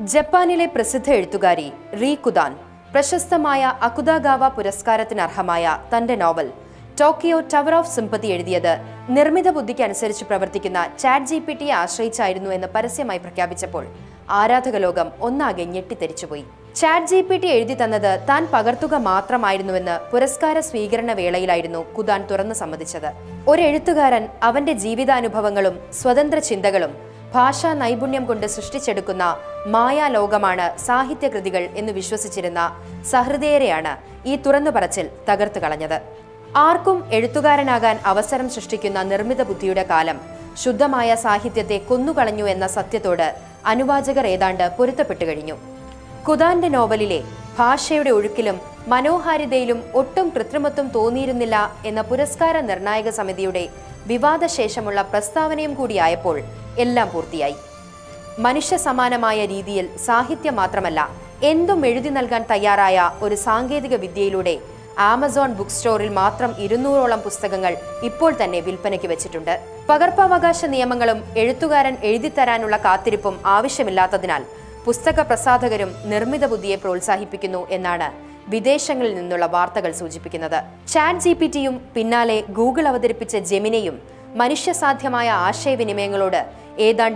ജപ്പാനിലെ പ്രസിദ്ധ എഴുത്തുകാരി റീ കുദാൻ പ്രശസ്തമായ അകുദാഗാവ പുരസ്കാരത്തിന് അർഹമായ തന്റെ novel Tokyo Tower of Sympathy എഴുതിയത് നിർമ്മിത ബുദ്ധിക്ക് അനുസരിച്ച് പ്രവർത്തിക്കുന്ന ചാറ്റ് ജിപിടിയെ ആശ്രയിച്ചായിരുന്നു എന്ന് പരസ്യമായി പ്രഖ്യാപിച്ചപ്പോൾ ആരാധക ലോകം ഒന്നാകെ ഞെട്ടിത്തെരിച്ചുപോയി. ചാറ്റ് ജിപിടി എഴുതി തന്നത് താൻ പകർത്തുക മാത്രമായിരുന്നുവെന്ന് പുരസ്കാര സ്വീകരണ വേളയിലായിരുന്നു കുദാൻ തുറന്നു സമ്മതിച്ചത്. ഒരു എഴുത്തുകാരൻ അവന്റെ ജീവിതാനുഭവങ്ങളും സ്വതന്ത്ര ചിന്തകളും ഭാഷാ നൈപുണ്യം കൊണ്ട് സൃഷ്ടിച്ചെടുക്കുന്ന മായാലോകമാണ് സാഹിത്യകൃതികൾ എന്ന് വിശ്വസിച്ചിരുന്ന സഹൃദയരെയാണ് ഈ തുറന്നു പറച്ചിൽ തകർത്തു കളഞ്ഞത്. ആർക്കും എഴുത്തുകാരനാകാൻ അവസരം സൃഷ്ടിക്കുന്ന നിർമ്മിത ബുദ്ധിയുടെ കാലം ശുദ്ധമായ സാഹിത്യത്തെ കൊന്നുകളഞ്ഞു എന്ന സത്യത്തോട് അനുവാചകർ ഏതാണ്ട് പൊരുത്തപ്പെട്ടു കഴിഞ്ഞു. കുദാന്റെ നോവലിലെ ഭാഷയുടെ ഒഴുക്കിലും മനോഹാരിതയിലും ഒട്ടും കൃത്രിമത്വം തോന്നിയിരുന്നില്ല എന്ന പുരസ്കാര നിർണായക സമിതിയുടെ വിവാദശേഷമുള്ള പ്രസ്താവനയും കൂടിയായപ്പോൾ എല്ലാം പൂർത്തിയായി. മനുഷ്യ സമാനമായ രീതിയിൽ സാഹിത്യം മാത്രമല്ല എന്തും എഴുതി നൽകാൻ തയ്യാറായ ഒരു സാങ്കേതിക വിദ്യയിലൂടെ ആമസോൺ ബുക്ക് സ്റ്റോറിൽ മാത്രം 200ഓളം പുസ്തകങ്ങൾ ഇപ്പോൾ തന്നെ വിൽപ്പനയ്ക്ക് വെച്ചിട്ടുണ്ട്. പകർപ്പവകാശ നിയമങ്ങളും എഴുത്തുകാരൻ എഴുതിത്തരാനുള്ള കാത്തിരിപ്പും ആവശ്യമില്ലാത്തതിനാൽ പുസ്തക പ്രസാധകരും നിർമ്മിത ബുദ്ധിയെ പ്രോത്സാഹിപ്പിക്കുന്നു എന്നാണ് വിദേശങ്ങളിൽ നിന്നുള്ള വാർത്തകൾ സൂചിപ്പിക്കുന്നത്. ചാറ്റ് ജിപിടിയും പിന്നാലെ ഗൂഗിൾ അവതരിപ്പിച്ച ജെമിനിയും മനുഷ്യസാധ്യമായ ആശയവിനിമയങ്ങളോട് ഏതാണ്ട്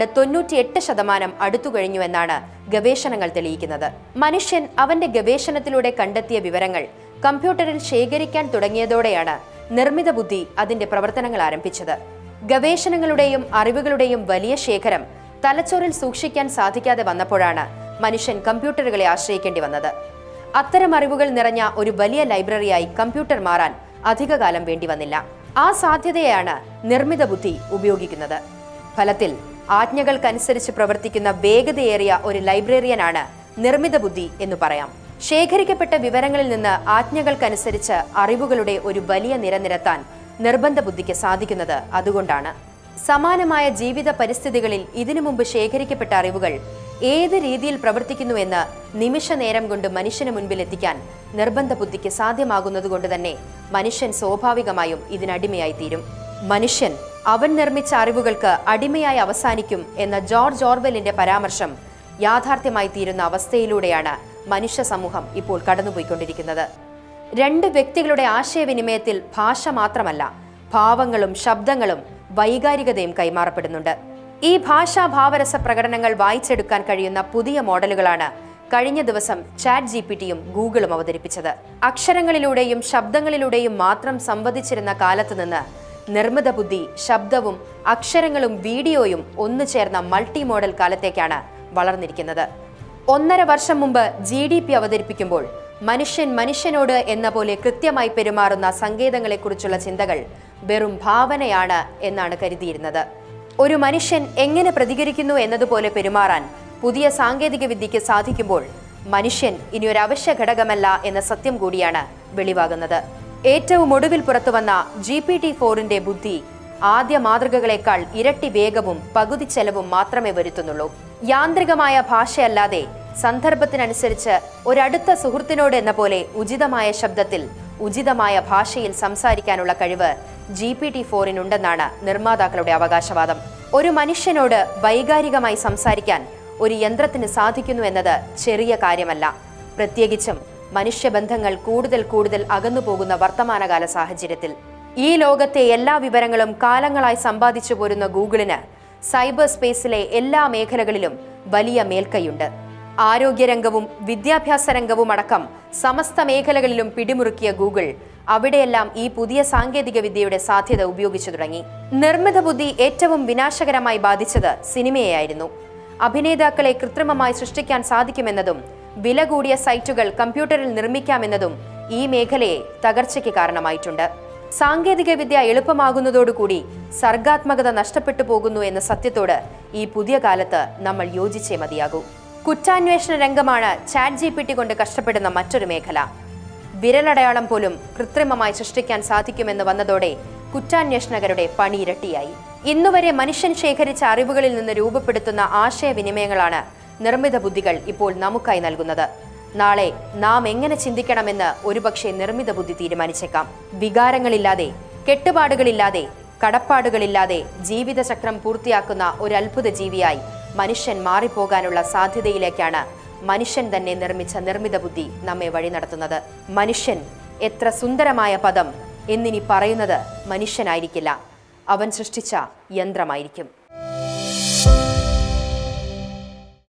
98% അടുത്തു കഴിഞ്ഞുവെന്നാണ് ഗവേഷണങ്ങൾ തെളിയിക്കുന്നത്. മനുഷ്യൻ അവന്റെ ഗവേഷണത്തിലൂടെ കണ്ടെത്തിയ വിവരങ്ങൾ കമ്പ്യൂട്ടറിൽ ശേഖരിക്കാൻ തുടങ്ങിയതോടെയാണ് നിർമ്മിത ബുദ്ധി അതിന്റെ പ്രവർത്തനങ്ങൾ ആരംഭിച്ചത്. ഗവേഷണങ്ങളുടെയും അറിവുകളുടെയും വലിയ ശേഖരം തലച്ചോറിൽ സൂക്ഷിക്കാൻ സാധിക്കാതെ വന്നപ്പോഴാണ് മനുഷ്യൻ കമ്പ്യൂട്ടറുകളെ ആശ്രയിക്കേണ്ടി വന്നത്. അത്തരം അറിവുകൾ നിറഞ്ഞ ഒരു വലിയ ലൈബ്രറിയായി കമ്പ്യൂട്ടർ മാറാൻ അധികകാലം വേണ്ടി വന്നില്ല. ആ സാധ്യതയാണ് നിർമ്മിത ബുദ്ധി ഉപയോഗിക്കുന്നത്. ഫലത്തിൽ ആജ്ഞകൾക്കനുസരിച്ച് പ്രവർത്തിക്കുന്ന വേഗതയേറിയ ഒരു ലൈബ്രറിയനാണ് നിർമ്മിത ബുദ്ധി എന്ന് പറയാം. ശേഖരിക്കപ്പെട്ട വിവരങ്ങളിൽ നിന്ന് ആജ്ഞകൾക്കനുസരിച്ച് അറിവുകളുടെ ഒരു വലിയ നിര നിരത്താൻ നിർബന്ധ ബുദ്ധിക്ക് സാധിക്കുന്നത് അതുകൊണ്ടാണ്. സമാനമായ ജീവിത പരിസ്ഥിതികളിൽ ഇതിനു മുമ്പ് ശേഖരിക്കപ്പെട്ട അറിവുകൾ ഏത് രീതിയിൽ പ്രവർത്തിക്കുന്നുവെന്ന് നിമിഷ നേരം കൊണ്ട് മനുഷ്യന് മുൻപിൽ എത്തിക്കാൻ നിർബന്ധ ബുദ്ധിക്ക് സാധ്യമാകുന്നതുകൊണ്ട് തന്നെ മനുഷ്യൻ സ്വാഭാവികമായും ഇതിനടിമയായി തീരും. മനുഷ്യൻ അവൻ നിർമ്മിച്ച അറിവുകൾക്ക് അടിമയായി അവസാനിക്കും എന്ന ജോർജ് ഓർവെലിന്റെ പരാമർശം യാഥാർത്ഥ്യമായി തീരുന്ന അവസ്ഥയിലൂടെയാണ് മനുഷ്യ സമൂഹം ഇപ്പോൾ കടന്നുപോയിക്കൊണ്ടിരിക്കുന്നത്. രണ്ട് വ്യക്തികളുടെ ആശയവിനിമയത്തിൽ ഭാഷ മാത്രമല്ല ഭാവങ്ങളും ശബ്ദങ്ങളും വൈകാരികതയും കൈമാറപ്പെടുന്നുണ്ട്. ഈ ഭാഷാ ഭാവരസ പ്രകടനങ്ങൾ വായിച്ചെടുക്കാൻ കഴിയുന്ന പുതിയ മോഡലുകളാണ് കഴിഞ്ഞ ദിവസം ചാറ്റ് ജിപിടിയും ഗൂഗിളും അവതരിപ്പിച്ചത്. അക്ഷരങ്ങളിലൂടെയും ശബ്ദങ്ങളിലൂടെയും മാത്രം സംവദിച്ചിരുന്ന കാലത്ത് നിന്ന് നിർമ്മിത ബുദ്ധി ശബ്ദവും അക്ഷരങ്ങളും വീഡിയോയും ഒന്നു ചേർന്ന മൾട്ടി മോഡൽ കാലത്തേക്കാണ് വളർന്നിരിക്കുന്നത്. 1.5 വർഷം മുമ്പ് GDP അവതരിപ്പിക്കുമ്പോൾ മനുഷ്യൻ മനുഷ്യനോട് എന്ന പോലെ കൃത്യമായി പെരുമാറുന്ന സങ്കേതങ്ങളെക്കുറിച്ചുള്ള ചിന്തകൾ വെറും ഭാവനയാണ് എന്നാണ് കരുതിയിരുന്നത്. ഒരു മനുഷ്യൻ എങ്ങനെ പ്രതികരിക്കുന്നു എന്നതുപോലെ പെരുമാറാൻ പുതിയ സാങ്കേതിക വിദ്യയ്ക്ക് സാധിക്കുമ്പോൾ മനുഷ്യൻ ഇനി ഒരു അവശ്യ ഘടകമല്ല എന്ന സത്യം കൂടിയാണ് വെളിവാകുന്നത്. ഏറ്റവും ഒടുവിൽ പുറത്തുവന്ന GPT-4ന്റെ ബുദ്ധി ആദ്യ മാതൃകകളെക്കാൾ ഇരട്ടി വേഗവും പകുതി ചെലവും മാത്രമേ വരുത്തുന്നുള്ളൂ. യാന്ത്രികമായ ഭാഷയല്ലാതെ സന്ദർഭത്തിനനുസരിച്ച് ഒരടുത്ത സുഹൃത്തിനോട് എന്ന പോലെ ഉചിതമായ ശബ്ദത്തിൽ ഉചിതമായ ഭാഷയിൽ സംസാരിക്കാനുള്ള കഴിവ് GPT-4നുണ്ടെന്നാണ് നിർമ്മാതാക്കളുടെ അവകാശവാദം. ഒരു മനുഷ്യനോട് വൈകാരികമായി സംസാരിക്കാൻ ഒരു യന്ത്രത്തിന് സാധിക്കുന്നു എന്നത് ചെറിയ കാര്യമല്ല. പ്രത്യേകിച്ചും മനുഷ്യബന്ധങ്ങൾ കൂടുതൽ അകന്നുപോകുന്ന വർത്തമാനകാല സാഹചര്യത്തിൽ. ഈ ലോകത്തെ എല്ലാ വിവരങ്ങളും കാലങ്ങളായി സമ്പാദിച്ചു പോരുന്ന ഗൂഗിളിന് സൈബർ സ്പേസിലെ എല്ലാ മേഖലകളിലും വലിയ മേൽക്കൈയുണ്ട്. ആരോഗ്യരംഗവും വിദ്യാഭ്യാസ രംഗവും അടക്കം സമസ്ത മേഖലകളിലും പിടിമുറുക്കിയ ഗൂഗിൾ അവിടെയെല്ലാം ഈ പുതിയ സാങ്കേതിക വിദ്യയുടെ സാധ്യത ഉപയോഗിച്ചു തുടങ്ങി. നിർമ്മിത ബുദ്ധി ഏറ്റവും വിനാശകരമായി ബാധിച്ചത് സിനിമയെയായിരുന്നു. അഭിനേതാക്കളെ കൃത്രിമമായി സൃഷ്ടിക്കാൻ സാധിക്കുമെന്നതും വില കൂടിയ സൈറ്റുകൾ കമ്പ്യൂട്ടറിൽ നിർമ്മിക്കാമെന്നതും ഈ മേഖലയെ തകർച്ചയ്ക്ക് കാരണമായിട്ടുണ്ട്. സാങ്കേതിക വിദ്യ എളുപ്പമാകുന്നതോടുകൂടി സർഗാത്മകത നഷ്ടപ്പെട്ടു പോകുന്നു എന്ന സത്യത്തോട് ഈ പുതിയ കാലത്ത് നമ്മൾ യോജിച്ചേ മതിയാകൂ. കുറ്റാന്വേഷണ രംഗമാണ് ചാറ്റ് ജിപിടി കൊണ്ട് കഷ്ടപ്പെടുന്ന മറ്റൊരു മേഖല. വിരലടയാളം പോലും കൃത്രിമമായി സൃഷ്ടിക്കാൻ സാധിക്കുമെന്ന് വന്നതോടെ കുറ്റാന്വേഷണകരുടെ പണി ഇരട്ടിയായി. ഇന്നുവരെ മനുഷ്യൻ ശേഖരിച്ച അറിവുകളിൽ നിന്ന് രൂപപ്പെടുത്തുന്ന ആശയവിനിമയങ്ങളാണ് നിർമ്മിത ബുദ്ധികൾ ഇപ്പോൾ നമുക്കായി നൽകുന്നത്. നാളെ നാം എങ്ങനെ ചിന്തിക്കണമെന്ന് ഒരുപക്ഷെ നിർമ്മിത ബുദ്ധി തീരുമാനിച്ചേക്കാം. വികാരങ്ങളില്ലാതെ, കെട്ടുപാടുകളില്ലാതെ, കടപ്പാടുകളില്ലാതെ ജീവിതചക്രം പൂർത്തിയാക്കുന്ന ഒരു അത്ഭുത ജീവിയായി മനുഷ്യൻ മാറിപ്പോകാനുള്ള സാധ്യതയിലേക്കാണ് മനുഷ്യൻ തന്നെ നിർമ്മിച്ച നിർമ്മിത ബുദ്ധി നമ്മെ വഴി നടത്തുന്നത്. മനുഷ്യൻ എത്ര സുന്ദരമായ പദം എന്നിനി പറയുന്നത് മനുഷ്യനായിരിക്കില്ല, അവൻ സൃഷ്ടിച്ച യന്ത്രമായിരിക്കും.